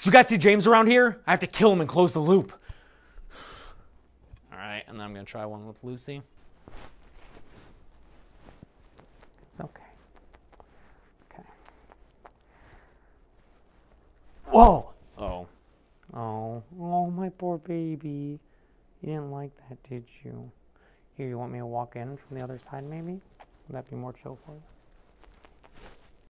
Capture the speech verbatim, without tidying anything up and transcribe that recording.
you guys see James around here? I have to kill him and close the loop. All right, and then I'm gonna try one with Lucy. It's okay. Okay. Whoa! Oh. Oh. Oh, my poor baby. You didn't like that, did you? Here, you want me to walk in from the other side, maybe? Would that be more chill for you?